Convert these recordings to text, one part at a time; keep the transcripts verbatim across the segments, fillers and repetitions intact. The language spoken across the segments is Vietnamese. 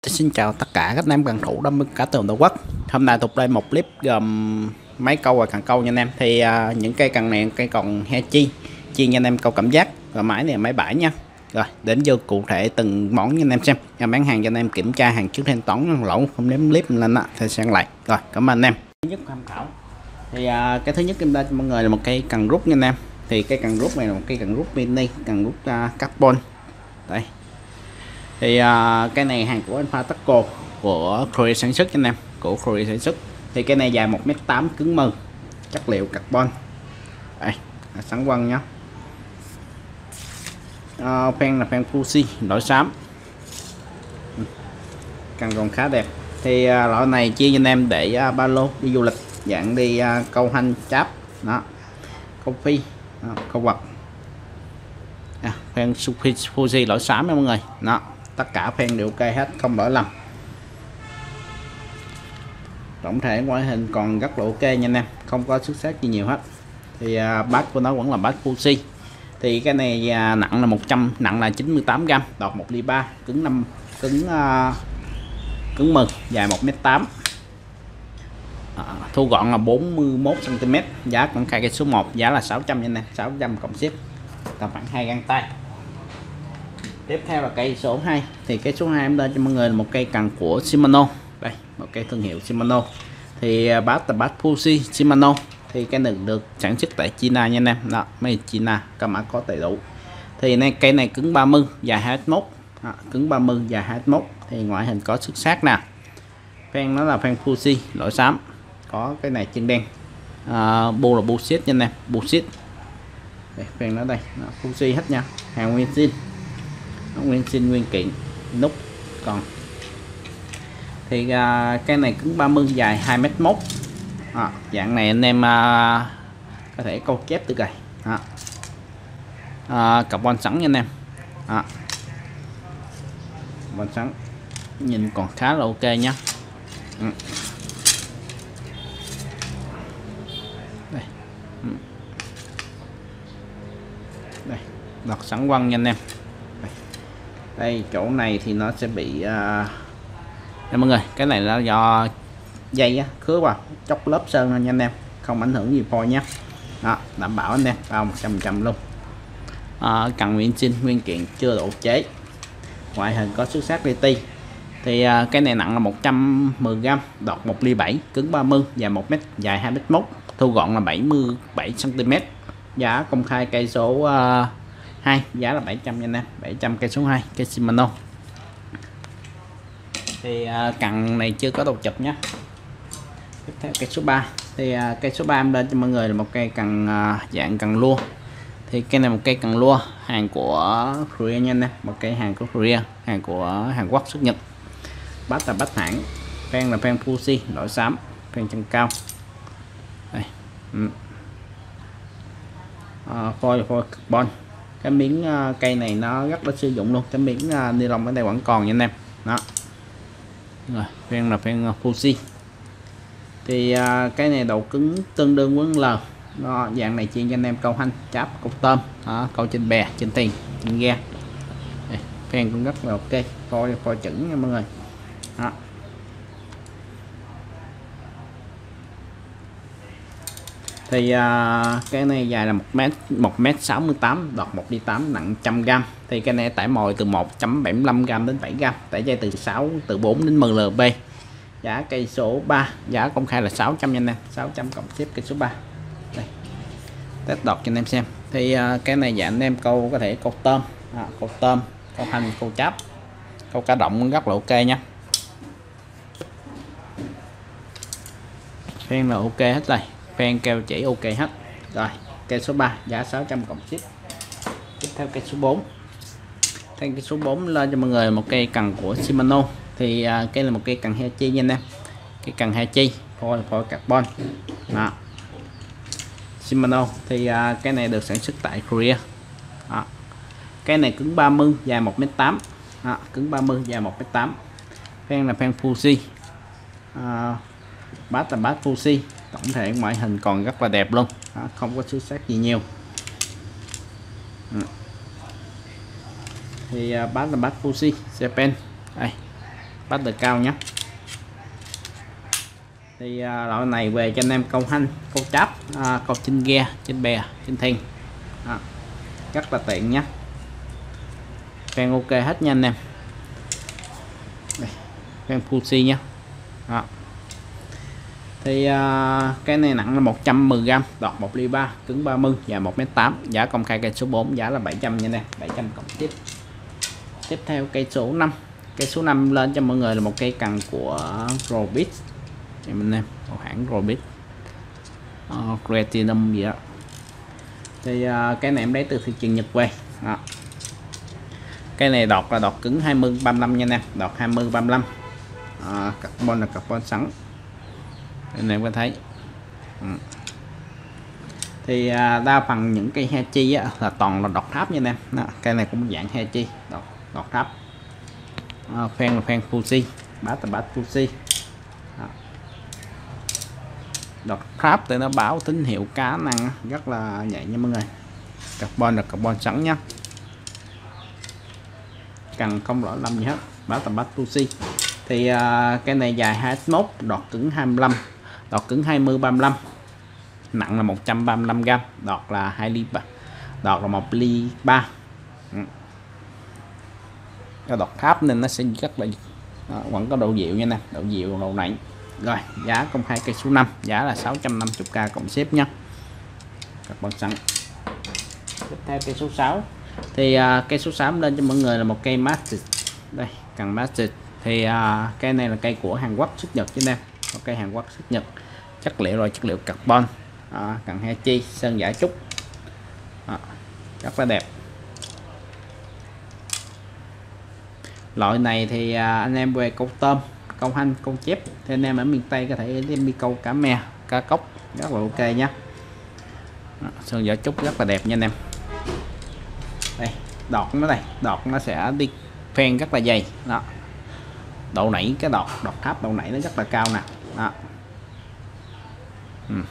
Xin chào tất cả các anh em cần thủ đam mê cá tường Tổ quốc. Hôm nay tục đây một clip gồm máy câu và cần câu nha anh em. Thì à, những cây cần này cây còn he chi chiên nha anh em câu cảm giác, và máy này là máy bãi nha. Rồi đến vô cụ thể từng món nha anh em xem. Em bán hàng cho anh em kiểm tra hàng trước thanh toán lỗ không ném clip lên á thì sang lại. Rồi cảm ơn anh em. Thứ nhất tham khảo thì à, cái thứ nhất em ra cho mọi người là một cây cần rút nha anh em. Thì cây cần rút này là một cây cần rút mini, cần rút uh, carbon đây. Thì uh, cái này hàng của Alpha Taco của Korea sản xuất anh em, của Korea sản xuất. Thì cái này dài một mét tám, cứng mơn, chất liệu carbon đây, sáng quăng nhá. Uh, phen là phen Fuji loại xám, cần còn khá đẹp. Thì uh, loại này chia cho anh em để uh, ba lô đi du lịch, dạng đi uh, câu hanh cháp đó, câu phi đó, câu vật à, phen Fuji loại xám nha mọi người đó. Tất cả phen đều ok hết, không lỗi lầm. Tổng thể ngoại hình còn rất là ok nha anh em, không có xuất sắc gì nhiều hết. Thì à, bát của nó vẫn là bát Fuji. Thì cái này à, nặng là một trăm, nặng là chín mươi tám gam, đọt một ly ba, cứng năm, cứng à, cứng mực, dài một mét tám, à, thu gọn là bốn mươi mốt xăng ti mét. Giá còn khai cái số một giá là sáu trăm nha anh em, sáu trăm cộng ship, tầm khoảng hai găng tay. Tiếp theo là cây số hai. Thì cây số hai em lên cho mọi người là một cây cần của Shimano. Đây, một cây thương hiệu Shimano. Thì bát là bát Fuji Shimano. Thì cái này được sản xuất tại China nha anh em. Đó, mấy China, các mã có đầy đủ. Thì này cây này cứng ba mươi, dài hai mét mốt. Đó, cứng ba mươi, dài hai mét mốt. Thì ngoại hình có xuất sắc nè. Phen nó là phen Fuji loại xám. Có cái này chân đen. À, bu là bullshit nha anh em, bullshit. Đây, phen nó đây, đó, Fuji hết nha. Hàng nguyên zin. Nguyên sinh nguyên kiện, nút còn. Thì à, cái này cứng ba mươi, dài hai mét mốt. À, dạng này anh em à, có thể câu chép từ gầy. À, à, carbon sẵn nha anh em. À, carbon sẵn, nhìn còn khá là ok nhá. Ừ. Đây. Ừ. Đây, đọt sẵn quăng nha anh em. Đây chỗ này thì nó sẽ bị uh, đây mọi người, cái này là do dây á, khứa vào chóc lớp sơn nha anh em, không ảnh hưởng gì phôi nhé. Đó, đảm bảo anh em bao một trăm phần trăm luôn. À, cần nguyên sinh nguyên kiện chưa độ chế, ngoại hình có xuất sắc li ti. Thì uh, cái này nặng là một trăm mười gam, đọt một ly bảy, cứng ba mươi, dài một mét, dài hai mét mốt, thu gọn là bảy mươi bảy xăng ti mét. Giá công khai cây số uh, hai, giá là bảy trăm nha anh em, bảy trăm cây số hai, cây Shimano. Thì uh, cần này chưa có đầu chụp nhé. Tiếp theo cây số ba. Thì uh, cây số ba em lên cho mọi người là một cây cần uh, dạng cần lua. Thì cây này một cây cần lua hàng của Korea nha anh em, một cây hàng của Korea, hàng của Hàn Quốc xuất Nhật. Bát là bát hãng, phen là phen Fuji loại xám, phen chân cao. Đây. Ừ. Uh, phôi là phôi carbon. Cái miếng uh, cây này nó rất là sử dụng luôn, cái miếng uh, ni lông ở đây vẫn còn nha anh em. Đó. Rồi, phen là phen uh, Fuji. Thì uh, cái này độ cứng tương đương với L. Đó, dạng này chuyên cho anh em câu hanh, cháp, câu tôm, đó, câu trên bè, trên tiền, trên ghe. Đây, phen cũng rất là ok, phôi phôi chuẩn nha mọi người. Đó. Thì uh, cái này dài là một mét, một mét sáu mươi tám, đọt một ly tám, nặng một trăm gam. Thì cái này tải mồi từ một phẩy bảy mươi lăm gam đến bảy gam, tải dây từ sáu, từ bốn đến mười lb. Giá cây số ba, giá công khai là sáu trăm nha anh em, sáu trăm cộng ship cây số ba. Đây, test đọt cho anh em xem. Thì uh, cái này dạng anh em câu có thể câu tôm, à, câu tôm, câu hành, câu cháp, câu cá động rất là ok nhé. Phen là ok hết rồi, phen keo chỉ ok hết. Rồi cây số ba, giá sáu trăm cộng ship. Tiếp theo cây số bốn. Cây số bốn lên cho mọi người một cây cần của Shimano. Thì uh, cây là một cây cần Hechi nha anh em, cây cần Hechi phôi phôi carbon. Đó. Shimano. Thì uh, cái này được sản xuất tại Korea. Đó. Cái này cứng ba mươi, dài một mét tám. Đó, cứng ba mươi, dài một mét tám. Phen là phen Fuji. Uh, bát là bát Fuji. Tổng thể ngoại hình còn rất là đẹp luôn. Đó, không có xuất sắc gì nhiều. Ừ. Thì uh, bát là bát Fuji Japan. Đây, bát đời cao nhé. Thì à, loại này về cho anh em câu hanh, câu cháp, à, câu trên ghe, trên bè, trên thuyền, à, rất là tiện nhé. Phen ok hết nha anh em. Đây, phen Fuji nhé. Đó. Thì à, cái này nặng là một trăm mười gam, đọt một ly ba, cứng ba mươi, dài một mét tám, giá công khai cây số bốn giá là bảy trăm nha nè, bảy trăm cộng tiếp. Tiếp theo cây số năm. Cây số năm lên cho mọi người là một cây cần của Robit. Mình em một hãng Robit. Uh, Creatinum gì đó. Thì uh, cái này em lấy từ thị trường Nhật về. Đó. Cái này đọt là đọt cứng hai mươi ba mươi lăm nha nè, đọt hai mươi ba mươi lăm. Uh, carbon là carbon sẵn. Anh em có thấy. Ừ. Thì à, đa phần những cây Hechi á, là toàn là đọt tháp nha em. Đó, cây này cũng dạng Hechi, đọt, đọt tháp. À, phen là phen Fuji, bát là bát Fuji. Đó. Đọt tháp thì nó báo tín hiệu cá năng rất là nhạy nha mọi người. Carbon là carbon sẵn nhá, cần không lỗi lầm gì hết, bát là bát Fuji. Thì à, cái này dài hai mốt, đọt cứng hai mươi lăm, đọt cứng hai mươi ba mươi lăm, nặng là một trăm ba mươi lăm gam, đọt là hai ly ba, đọt là một ly ba. Ừ. Cái đọt tháp nên nó sẽ rất là đó, vẫn có độ dịu nha nè, độ dịu độ nặng. Rồi giá công khai cây số năm giá là sáu trăm năm mươi k cộng xếp nhé, các bạn sẵn. Tiếp theo cây số sáu. Thì uh, cây số sáu lên cho mọi người là một cây Master. Đây cần Master. Thì uh, cây này là cây của Hàn Quốc xuất Nhật chứ em, một cây Hàn Quốc xuất Nhật, chất liệu rồi chất liệu carbon, à, cần Hechi, sơn giả trúc, à, rất là đẹp. Loại này thì à, anh em về câu tôm, câu hanh, câu chép thì anh em ở miền Tây có thể đem đi câu cá me, cá cốc rất là ok nhé. À, sơn giả trúc rất là đẹp nha anh em. Đây đọt nó đây, đọt nó sẽ đi phen rất là dày đó, độ nảy cái đọt đọt tháp độ nảy nó rất là cao nè. Đó. Ừ.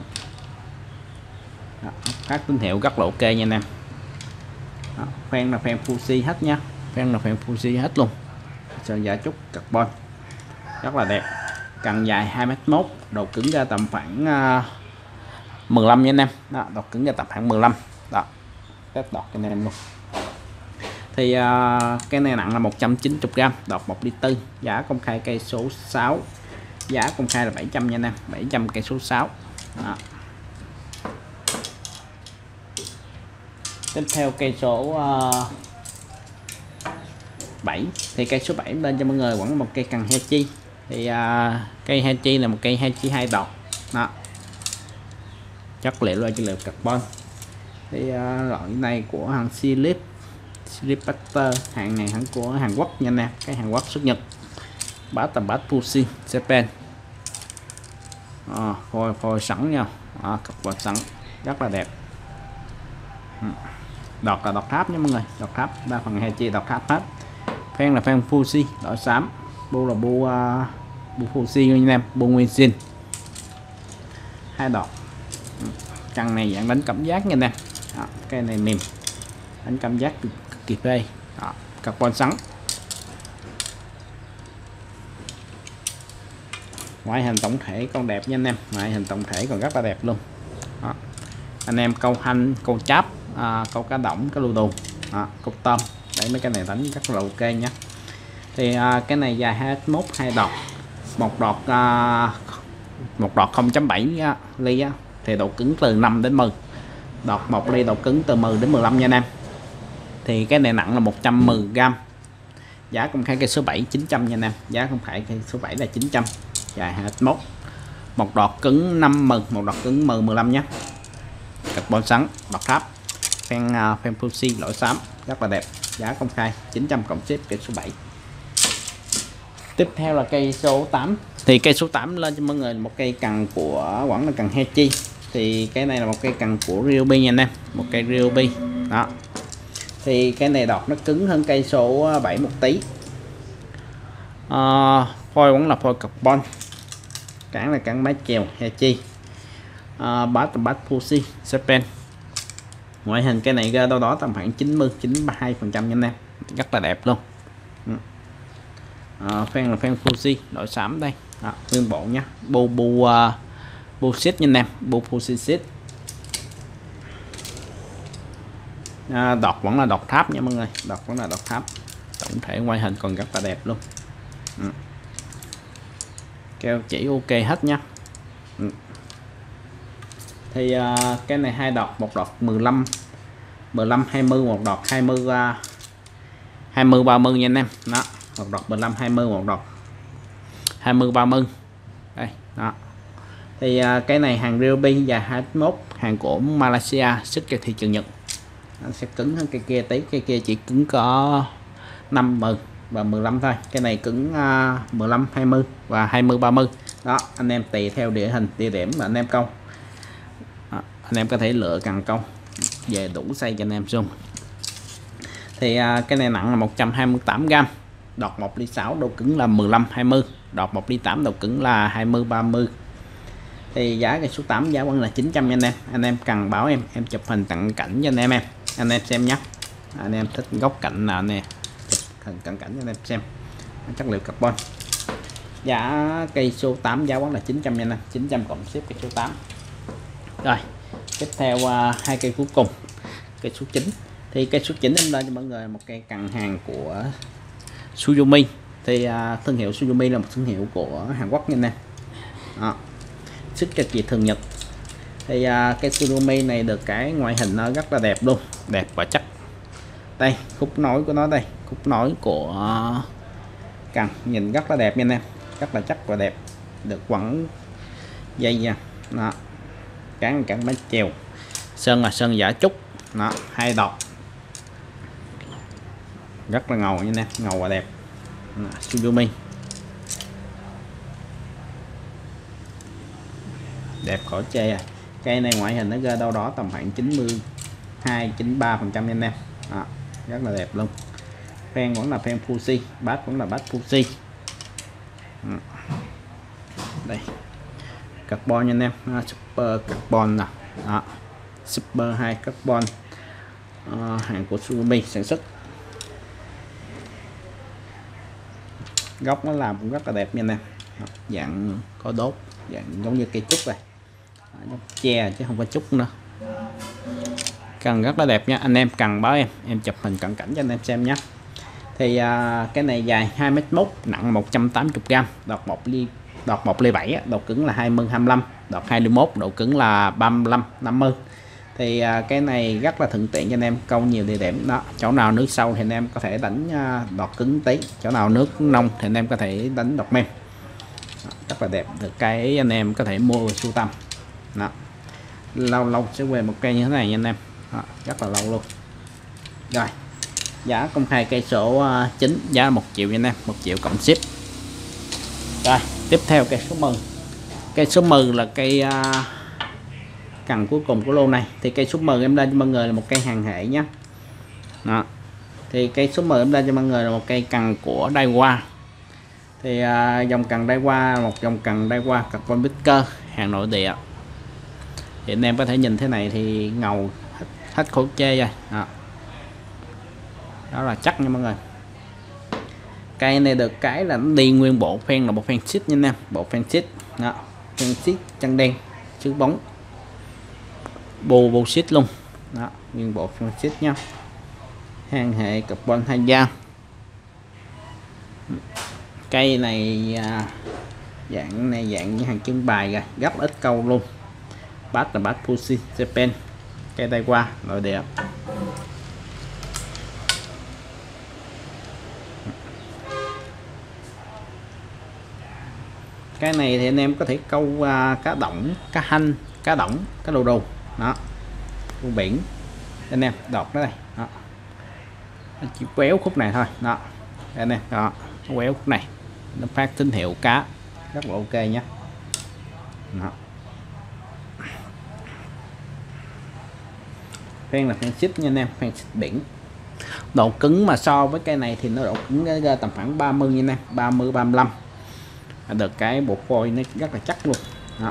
Đó, các tín hiệu rất là ok nha anh em. Đó, phen là phen Fuji hết nha, phen là phen Fuji hết luôn, sơn giả trúc carbon rất là đẹp, cần dài hai mét mốt, độ cứng ra tầm khoảng uh, mười lăm nha anh em. Đó, độ cứng ra tầm khoảng mười lăm. Đó, test đọt cho anh em luôn. Thì uh, cái này nặng là một trăm chín mươi gam, đọt một ly tư, giá công khai cây số sáu giá công khai là bảy trăm nha anh em, bảy trăm cây số sáu. Đó. Tiếp theo cây số uh, bảy. Thì cây số bảy lên cho mọi người vẫn một cây cần Hechi. Thì uh, cây Hechi là một cây Hechi hai đọt. Đó. Chất liệu là chất liệu carbon. Thì uh, loại này của hàng Philip Philip Butter, hàng này hãng của Hàn Quốc nha nè, cái Hàn Quốc xuất Nhật, bát tầm bát Fuji Japan, à, phôi phôi sẵn nha, à, carbon sẵn rất là đẹp. Đọt là đọt tháp nha mọi người, đọt tháp, đa phần Hechi đọt tháp hết. Phen là phen Fuji đỏ xám, bu là bu uh, bu Fuji anh em, bu nguyên zin, hai đọt. Căn này dạng đánh cảm giác nha nè, cây này mềm, đánh cảm giác cực kỳ phê. Đó, carbon sẵn. Ngoại hình tổng thể còn đẹp nha anh em, ngoại hình tổng thể còn rất là đẹp luôn. Đó. Anh em câu hanh, câu cháp, à, câu cá đỏng, cá lưu đù, câu tôm, để mấy cái này đánh rất là ok nhé. Thì à, cái này dài hai mốt, hai đọt, một đọt à, một đọt không chấm bảy ly á, thì độ cứng từ năm đến mười, đọt một ly độ cứng từ mười đến mười lăm nha anh em. Thì cái này nặng là một trăm mười gam, giá công khai cây số bảy chín trăm nha anh em, giá không phải cây số bảy là chín trăm, dài hai mốt, một đọt cứng năm mươi, một đọt cứng mười mười lăm nhé, carbon sẵn, đọt tháp, phen uh, phen Fuji lỗi xám rất là đẹp, giá công khai chín trăm cộng ship cây số bảy. Tiếp theo là cây số tám. Thì cây số tám lên cho mọi người một cây cần của vẫn là cần Hechi. Thì cái này là một cây cần của Ryobi nha anh em, một cây Ryobi đó. Thì cái này đọt nó cứng hơn cây số bảy một tí, à, phôi vẫn là phôi carbon, cản là cản mái chèo Hechi, à, bát là bát Fuji Japan. Ngoại hình cái này ra đâu đó tầm khoảng chín mươi chín mươi hai phần trăm nha anh em, rất là đẹp luôn. à, phen là phen Fuji loại xám đây, à, nguyên bộ nhá, bu bu uh, bu xít nha anh em, bu Fuji xít. À, đọt vẫn là đọt tháp nha mọi người, đọt vẫn là đọt tháp, tổng thể ngoại hình còn rất là đẹp luôn. Ừ. Keo chỉ ok hết nha. Ừ. Thì uh, cái này hai đọt, một đọt mười lăm mười lăm hai mươi, một đọt hai mươi uh, hai mươi ba mươi nha anh em. Đó, một đọt mười lăm hai mươi, một đọt hai mươi ba mươi. Đây, đó. Thì uh, cái này hàng Ryobi dài hai mốt, hàng của Malaysia, xuất cho thị trường Nhật. Nó sẽ cứng hơn cây kia tí, cây kia chỉ cứng có năm mươi và mười lăm thôi, cái này cứng uh, mười lăm hai mươi và hai mươi ba mươi. Đó, anh em tùy theo địa hình địa điểm mà anh em câu. Đó, anh em có thể lựa cần câu về đủ size cho anh em dùng. Thì uh, cái này nặng là một trăm hai mươi tám gam, đọt một ly sáu, độ cứng là mười lăm hai mươi, đọt một ly tám, độ cứng là hai mươi ba mươi. Thì giá cái số tám giá vẫn là chín trăm nha anh em. Anh em cần báo em, em chụp hình tặng cảnh cho anh em em. Anh em xem nhé. Anh em thích góc cạnh nào nè, chụp hình cận cảnh cho anh em xem. Chất liệu carbon. Giá cây số tám giá vẫn là chín trăm nha anh em, chín trăm cộng ship cây số tám. Rồi, tiếp theo uh, hai cây cuối cùng. Cây số chín. Thì cây số chín em lên cho mọi người một cây cần hàng của Suzumi. Thì uh, thương hiệu Suzumi là một thương hiệu của Hàn Quốc nha anh em. Đó, sức cho chị thường Nhật. Thì uh, cái Suzumi này được cái ngoại hình nó rất là đẹp luôn, đẹp và chắc. Đây khúc nối của nó, đây khúc nối của uh, cần nhìn rất là đẹp nha anh em, rất là chắc và đẹp, được quấn dây nha. Đó, cán cán bánh chèo, sơn là sơn giả trúc. Đó, hai đọt rất là ngầu nha anh em, ngầu và đẹp. Đó, Suzumi đẹp khỏi chê à. Cây này ngoại hình nó ra đâu đó tầm khoảng chín mươi hai chín mươi ba phần trăm anh em. Đó, rất là đẹp luôn. Phen vẫn là phen Fuji, bát vẫn là bát Fuji. Đây carbon nha anh em, à, super carbon nè. Đó, super hai carbon, à, hàng của Suzumi sản xuất. Góc nó làm cũng rất là đẹp nha anh em. Đó, dạng có đốt, dạng giống như cây trúc này, giống tre chứ không có trúc nữa. Cần rất là đẹp nha, anh em cần báo em em chụp hình cận cảnh cho anh em xem nhé. Thì à, cái này dài hai mét mốt, nặng một trăm tám mươi gam, đọt một ly đọt một ly bảy, độ cứng là hai mươi hai mươi lăm, đọt hai ly mốt, độ cứng là ba mươi lăm năm mươi. Thì à, cái này rất là thuận tiện cho anh em câu nhiều địa điểm. Đó, chỗ nào nước sâu thì anh em có thể đánh à, đọt cứng tí, chỗ nào nước nông thì anh em có thể đánh đọt mềm. Đó, rất là đẹp, được cái anh em có thể mua và sưu tầm. Đó, lâu lâu sẽ về một cây như thế này nha anh em. Đó, rất là lâu luôn. Rồi, giá công khai cây số uh, chín giá một triệu nha anh em, một triệu cộng ship. Rồi, tiếp theo cây số mười. Cây số mười là cây uh, cần cuối cùng của lô này. Thì cây số mười em lên cho mọi người là một cây hàng hệ nhé. Đó, thì cây số mười em lên cho mọi người là một cây cần của Daiwa. Thì uh, dòng cần Daiwa, một dòng cần Daiwa carbon picker hàng nội địa. Thì anh em có thể nhìn thế này thì ngầu hết, hết khổ chê rồi. Đó, đó là chắc nha mọi người. Cây này được cái là nó đi nguyên bộ phen là một phen xít nha anh em, bộ phen xít. Đó, phen xít chân đen chữ bóng bô bô xít luôn. Đó, nguyên bộ phen xít nha, hàng hệ carbon hai da. Cây này à, dạng này dạng như hàng trưng bày rồi, gấp ít câu luôn. Bát là bát Fuji Japan, cây Daiwa nội địa. Cái này thì anh em có thể câu uh, cá đỏng, cá hanh, cá đỏng, cá đồ đồ. Đó, vùng biển anh em đọt đó đây. Đó, nó chỉ quéo khúc này thôi. Đó, đây anh em, đó, nó quéo khúc này, nó phát tín hiệu cá rất là ok nhé. Đó, phen là phen xích nha anh em, phen xích biển. Độ cứng mà so với cây này thì nó độ cứng ra tầm khoảng ba mươi nha anh em, ba mươi ba mươi lăm. Được cái bộ phôi nó rất là chắc luôn. Đó,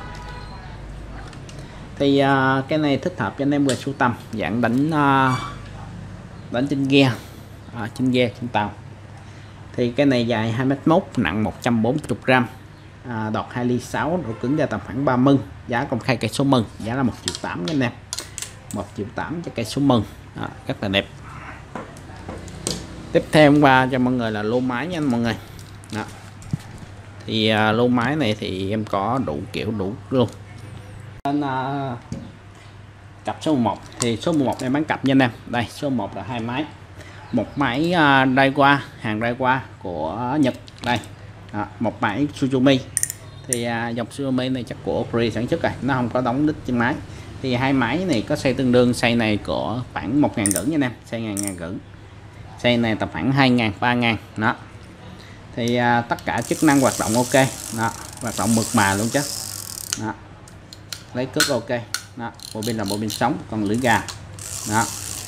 thì uh, cái này thích hợp cho anh em về sưu tầm, dạng đánh uh, đánh trên ghe, uh, trên ghe trên tàu. Thì cái này dài hai mét mốt, nặng một trăm bốn mươi gram, à, đọt hai ly sáu, độ cứng ra tầm khoảng ba mươi. Giá công khai cây số mừng, giá là một triệu tám nha anh em. một triệu tám cho cây số mừng. Đó, rất là đẹp. Tiếp theo hôm qua cho mọi người là lô máy nha mọi người. Đó. Thì à, lô máy này thì em có đủ kiểu đủ luôn. Nên à, cặp số một thì số một em bán cặp nha anh em. Đây số một là hai máy. Một máy à, Daiwa, hàng Daiwa của Nhật đây. Đó, một máy Suzumi. Thì à, dòng Suzumi này chắc của Ori sản xuất rồi, nó không có đóng đít trên máy. Thì hai máy này có xây tương đương, xây này của khoảng một ngàn rưỡi nha anh em, xây ngàn ngàn rưỡi. Xây này tầm khoảng hai ngàn, ba ngàn. Đó. Thì à, tất cả chức năng hoạt động ok. Đó, hoạt động mượt mà luôn chứ. Đó. Lấy cước ok. Đó, bộ pin là bộ pin sống, còn lưỡi gà. Đó.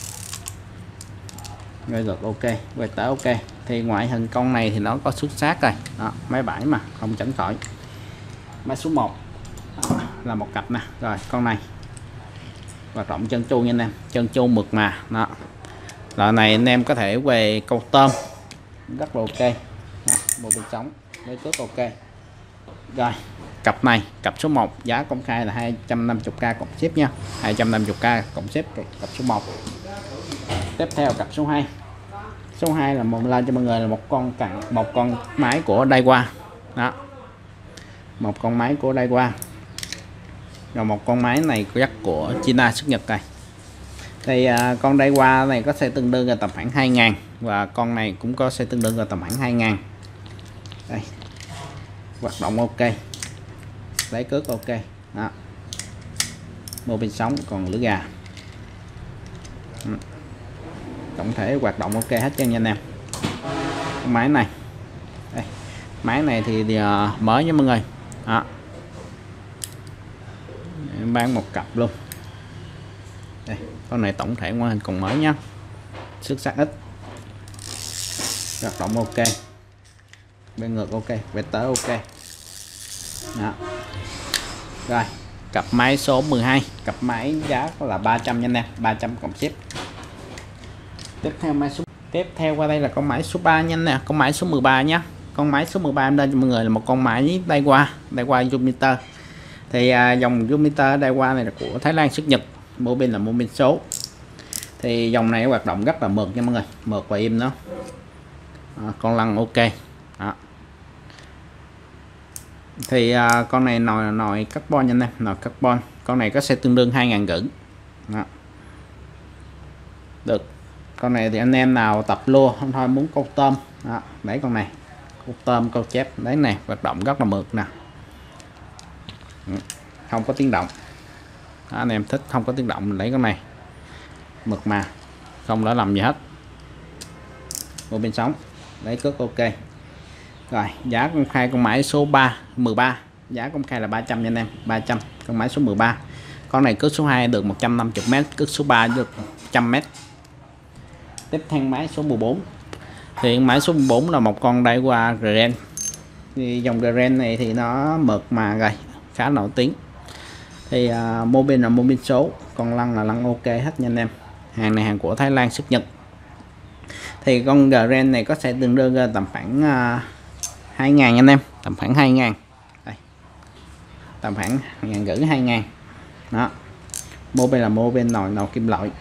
Rồi gật ok, quay tới ok. Thì ngoại hình con này thì nó có xuất sắc rồi. Đó, máy bãi mà không tránh khỏi. Máy số một đó, là một cặp nè. Rồi con này hoạt động chân chu nha anh em, chân chu mượt mà. Đó. Loại này anh em có thể về câu tôm rất là ok. Đó, bộ pin sống, lấy cước ok. Rồi cặp này, cặp số một giá công khai là hai trăm năm mươi k cộng ship nha, hai trăm năm mươi k cộng ship cặp số một. Tiếp theo cặp số hai. Số hai là một lên cho mọi người là một con cặn, một con máy của Daiwa. Đó. Một con máy của Daiwa. Rồi một con máy này chắc của China xuất Nhật này. Thì à, con Daiwa này có xe tương đương là tầm khoảng hai ngàn, và con này cũng có xe tương đương là tầm khoảng hai ngàn. Đây. Hoạt động ok. Lấy cước ok. Đó. Mô pin sống, còn lưỡi gà. Ừ. Tổng thể hoạt động ok hết trơn nha anh em. Con máy này. Đây. Máy này thì, thì uh, mới nha mọi người. Đó. Em bán một cặp luôn. Đây, con này tổng thể ngoại hình còn mới nhá, xuất sắc ít, hoạt động ok, bên ngược ok, về tới ok. Đó. Rồi cặp máy số mười hai, cặp máy giá là ba trăm nha anh em, ba trăm cộng ship. Tiếp theo máy số tiếp theo qua đây là con máy số ba nha nè, con máy số mười ba nhá. Con máy số mười ba em lên cho mọi người là một con máy Daiwa, Daiwa Jupiter. Thì à, dòng Jupiter Daiwa này là của Thái Lan xuất Nhật, mô pin là mô pin số. Thì dòng này hoạt động rất là mượt nha mọi người, mượt và im nó. À, con lăn ok. Đó. Thì à, con này nồi nồi carbon nha anh em, nồi carbon. Con này có xe tương đương hai ngàn rưỡi. Đó. Được. Con này thì anh em nào tập lua không thôi muốn câu tôm, đó, lấy con này, câu tôm câu chép đấy này, hoạt động rất là mượt nè, không có tiếng động. Đó, anh em thích không có tiếng động mình lấy con này, mượt mà không đã làm gì hết. Bộ pin sống, lấy cước ok. Rồi giá công khai con máy số ba mười ba, giá công khai là ba trăm nha anh em, ba trăm. Con máy số mười ba, con này cước số hai được một trăm năm mươi mét, cước số ba được một trăm mét. Tiếp theo máy số mười bốn. Thì máy số mười bốn là một con Daiwa Gren. Thì dòng Gren này thì nó mượt mà rồi, khá nổi tiếng. Thì uh, mô pin là mô pin số, con lăn là lăn ok hết nha anh em. Hàng này hàng của Thái Lan xuất Nhật. Thì con Gren này có sẽ tương đương tầm khoảng uh, hai ngàn anh em, tầm khoảng hai ngàn. Đây. Tầm khoảng ngàn rưỡi hai ngàn. Đó. Mô pin là mô pin nồi nồi kim loại.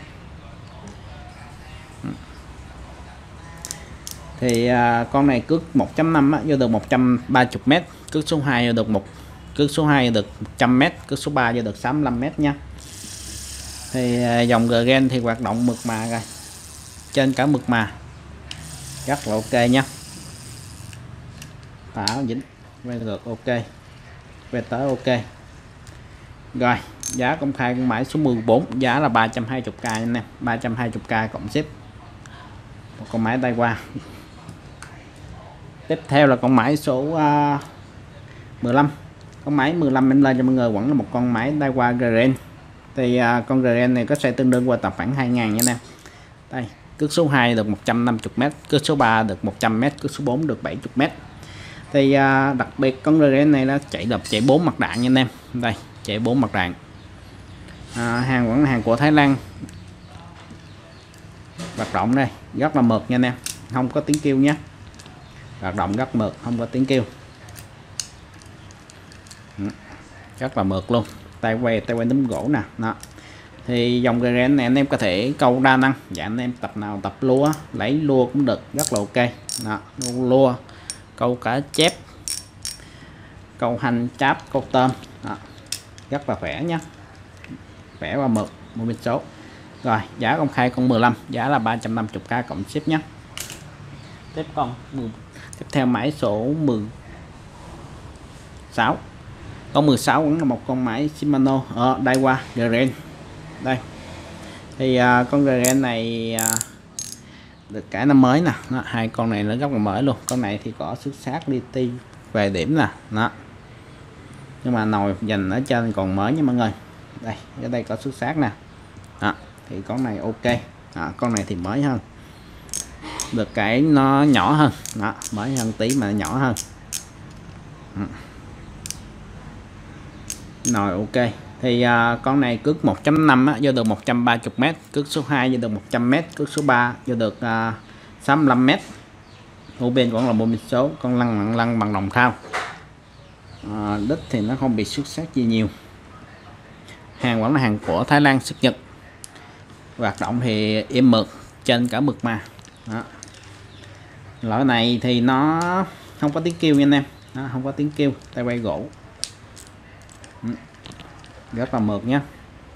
Thì à, con này cước một chấm năm vô được một trăm ba mươi mét, cước số hai vô được một cước số hai được một trăm mét, cước số ba vô được sáu mươi lăm mét nha. Thì à, dòng Gren thì hoạt động mượt mà rồi, trên cả mượt mà, rất là ok nha. Tảo dính quay được ok, về tới ok. Rồi giá công khai con máy số mười bốn giá là ba trăm hai mươi k nha anh em, ba trăm hai mươi k cộng ship. Một con máy Daiwa. Tiếp theo là con máy số uh, mười lăm. Con máy mười lăm em lên cho mọi người vẫn là một con máy Daiwa Gren. Thì uh, con Gren này có xe tương đương qua tầm khoảng hai ngàn nha anh em. Đây, cước số hai được một trăm năm mươi mét, cước số ba được một trăm mét, cước số bốn được bảy mươi mét. Thì uh, đặc biệt con Gren này nó chạy đập chạy bốn mặt đạn nha anh em. Đây, chạy bốn mặt đạn. Uh, hàng vẫn là hàng của Thái Lan. Hoạt động đây rất là mượt nha anh em, không có tiếng kêu nhé. Hoạt động rất mượt, không có tiếng kêu, rất là mượt luôn. Tay quay tay quay núm gỗ nè. Đó thì dòng Gren này anh em có thể câu đa năng, dạ anh em tập nào tập lúa, lấy lua cũng được, rất là ok. Đó, lua, câu cá chép, câu hành, cháp, câu tôm. Đó, rất là khỏe nhé, khỏe và mượt, mua bên số. Rồi giá công khai con mười lăm, giá là ba trăm năm mươi k cộng ship nhé. Tiếp con tiếp theo máy số mười sáu. Con mười sáu vẫn là một con máy Shimano ở Daiwa Gren. Đây thì uh, con Gren này uh, được cả năm mới nè. Đó, hai con này nó rất là mới luôn. Con này thì có xuất xác li ti về điểm nè. Đó, nhưng mà nồi dành ở trên còn mới nha mọi người. Đây ở đây có xuất xác nè. Đó, thì con này ok. Đó, con này thì mới hơn, được cái nó nhỏ hơn. Đó, mới hơn tí mà nhỏ hơn. Đó, nồi ok. Thì uh, con này cước một chấm năm á, vô được một trăm ba mươi mét, cước số hai vô được một trăm mét, cước số ba vô được uh, sáu mươi lăm mét. Mô bên vẫn là mô bên số, con lăn lăn, lăn bằng đồng thau. Uh, đích thì nó không bị xuất sắc gì nhiều. Hàng vẫn là hàng của Thái Lan xuất Nhật. Hoạt động thì im mượt, trên cả mực mà. Đó, loại này thì nó không có tiếng kêu nha anh em. Đó, không có tiếng kêu, tay quay gỗ. Ừ, rất là mượt nhé.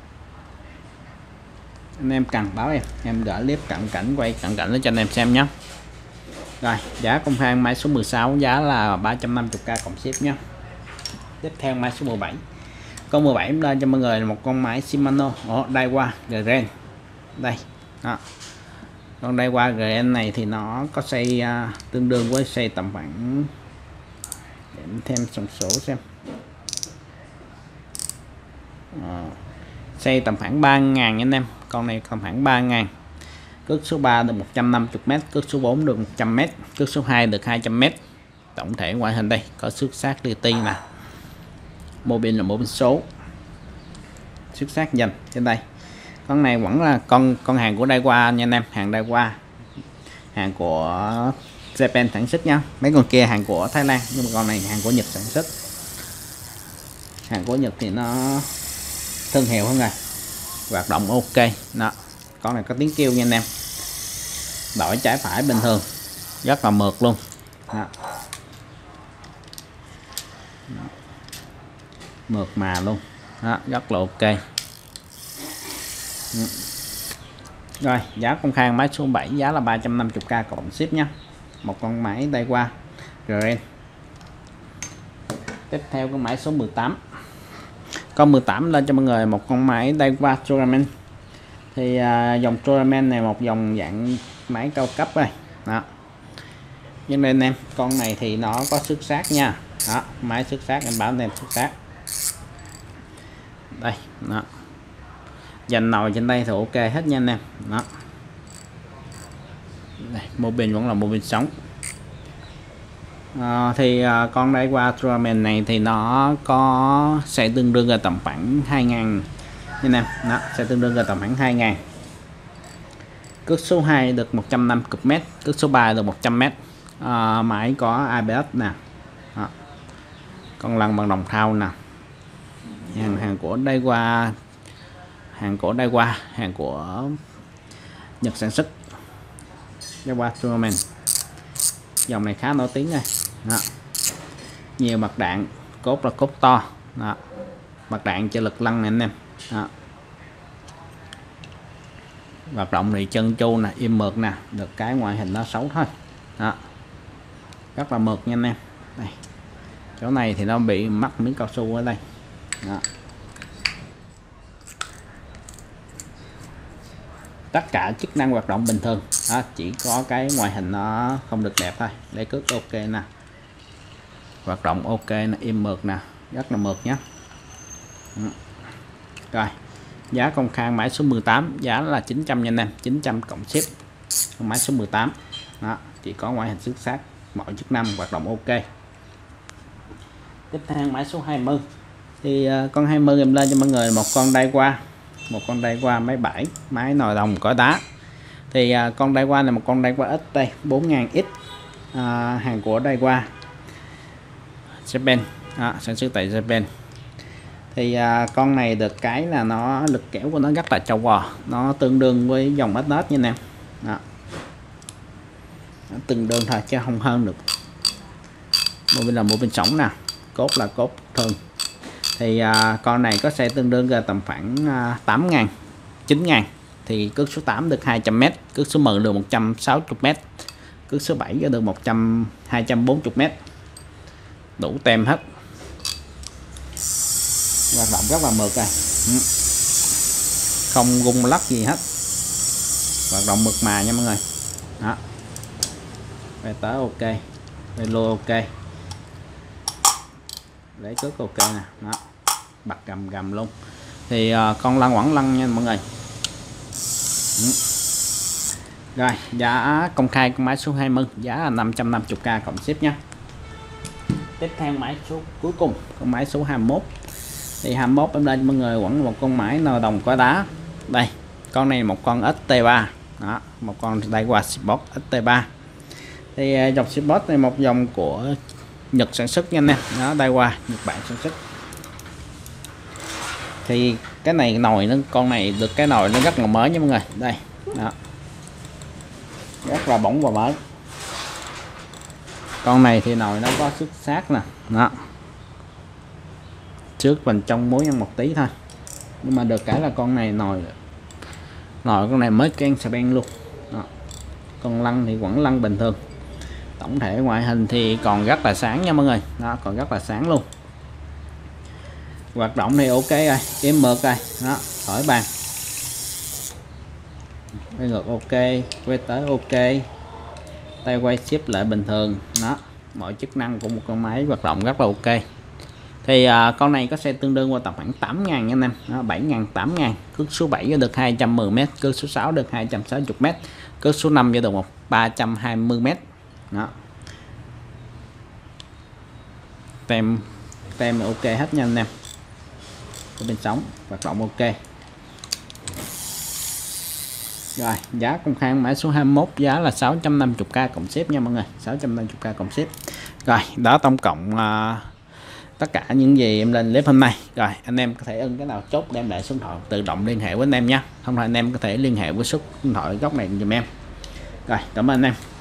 Anh em cần báo em em gửi clip cận cảnh, quay cận cảnh cho anh em xem nhé. Rồi giá công khai máy số mười sáu, giá là ba trăm năm mươi k cộng ship nhé. Tiếp theo máy số mười bảy. Con mười bảy em lên cho mọi người là một con máy Shimano ở Daiwa Gren. Đây đó, con Daiwa Gren này thì nó có xây uh, tương đương với xây tầm khoảng, để thêm tổng số xem. À, xây tầm khoảng ba ngàn anh em. Con này tầm khoảng ba ngàn. Cước số ba được một trăm năm mươi mét, cước số bốn được một trăm mét, cước số hai được hai trăm mét. Tổng thể ngoại hình đây có xuất xác li ti nè. Mô pin là mô pin số, xuất xác dành trên đây. Con này vẫn là con con hàng của Daiwa nha anh em, hàng Daiwa, hàng của Japan sản xuất nha. Mấy con kia hàng của Thái Lan, nhưng mà con này hàng của Nhật sản xuất. Hàng của Nhật thì nó thương hiệu hơn rồi, hoạt động ok. Đó, con này có tiếng kêu nha anh em, đổi trái phải bình thường, rất là mượt luôn. Đó, mượt mà luôn. Đó, rất là ok. Rồi giá công khai máy số bảy, giá là ba trăm năm mươi k cộng ship nhé. Một con máy Daiwa Gren. Tiếp theo con máy số mười tám. Con mười tám lên cho mọi người một con máy Daiwa Tournament. Thì uh, dòng Tournament này một dòng dạng máy cao cấp rồi. Đó, nhưng nên em con này thì nó có xuất xác nha. Đó, máy xuất xác, em bảo anh em xuất xác. Đây đó, dành nồi trên đây thì ok hết nha anh em. Đó, đây, mô pin vẫn là mô pin sống. À, thì à, con đây qua Tournament này thì nó có sẽ tương đương là tầm khoảng hai ngàn nha anh em. Đó, sẽ tương đương là tầm khoảng hai ngàn. Cước số hai được một trăm năm mươi mét, cước số ba được một trăm mét. À, máy có a bê ét nè. Đó, con lăn bằng đồng thau nè. Hàng hàng của Daiwa, hàng của Daiwa, hàng của Nhật sản xuất. Daiwa Tournament, dòng này khá nổi tiếng rồi. Đó, nhiều mặt đạn, cốt là cốt to. Đó, mặt đạn cho lực lăn này anh em. Đó, hoạt động thì chân chu nè, im mượt nè, được cái ngoại hình nó xấu thôi. Đó, rất là mượt nha anh em. Đây, chỗ này thì nó bị mắc miếng cao su ở đây. Đó, tất cả chức năng hoạt động bình thường. Đó, chỉ có cái ngoại hình nó không được đẹp thôi. Đây cước ok nè, hoạt động ok nè, im mượt nè, rất là mượt nhé. Rồi giá công khai máy số mười tám, giá là chín trăm nha anh em, chín trăm cộng ship. Máy số mười tám. Đó, chỉ có ngoại hình xuất sắc, mọi chức năng hoạt động ok. Tiếp theo máy số hai mươi. Thì uh, con hai mươi em lên cho mọi người một con Daiwa, một con Daiwa máy bảy, máy nồi đồng cõi đá. Thì uh, con Daiwa này một con Daiwa ích tê bốn nghìn X. à, hàng của Daiwa Japan, à, sản xuất tại Japan. Thì à, con này được cái là nó lực kéo của nó rất là trâu bò, nó tương đương với dòng ét en ét nha anh em. Đó. Nó tương đương thôi chứ không hơn được. Một bên là một bên sống nè, cốt là cốt thường. Thì à, con này có xe tương đương ra tầm khoảng à, tám ngàn, chín ngàn. Thì cước số tám được hai trăm mét, cước số mười được một trăm sáu mươi mét, cước số bảy được một trăm, hai trăm bốn mươi mét. Đủ tem hết. Hoạt động rất là mượt rồi. Không rung lắc gì hết. Hoạt động mượt mà nha mọi người. Đó. Về tới ok. Về lô ok. Lấy cước ok nè. Đó. Bật gầm gầm luôn. Thì uh, con lăn quẳng lăn nha mọi người. Ừ. Rồi, giá công khai con máy số hai mươi, giá là năm trăm năm mươi k cộng ship nha. Tiếp theo máy số cuối cùng, con máy số hai mươi mốt. Thì hai mươi mốt em lên mọi người vẫn một con máy nồi đồng có đá. Đây, con này một con ét tê ba. Đó, một con Daiwa Sport ét tê ba. Thì dòng Sport này một dòng của Nhật sản xuất nha anh em. Đó, Daiwa Nhật Bản sản xuất. Thì cái này nồi nó con này được cái nồi nó rất là mới nha mọi người. Đây, đó. Rất là bóng và mới. Con này thì nồi nó có xuất sắc nè. Đó. Trước bên trong muối ăn một tí thôi. Nhưng mà được cái là con này nồi nồi con này mới can xà beng luôn. Đó. Con lăn thì vẫn lăn bình thường. Tổng thể ngoại hình thì còn rất là sáng nha mọi người. Đó, còn rất là sáng luôn. Hoạt động thì ok rồi, im mượt rồi. Đó, khỏi bàn. Quay ngược ok, quay tới ok. Tay quay ship lại bình thường. Đó, mọi chức năng của một con máy hoạt động rất là ok. Thì à, con này có xe tương đương qua tầm khoảng tám ngàn nha anh em. Đó, bảy ngàn, tám ngàn. Cước số bảy được hai trăm mười mét, cước số sáu được hai trăm sáu mươi mét, cước số năm được một ba trăm hai mươi mét. Đó. Tem tem ok hết nha anh em. Của bên sống hoạt động ok. Rồi, giá công khai mã số hai mươi mốt giá là sáu trăm năm mươi k cộng ship nha mọi người, sáu trăm năm mươi k cộng ship. Rồi, đó tổng cộng uh, tất cả những gì em lên clip hôm nay. Rồi, anh em có thể ưng cái nào chốt đem lại số điện thoại tự động liên hệ với anh em nha. Không phải anh em có thể liên hệ với số điện thoại góc này giùm em. Rồi, cảm ơn anh em.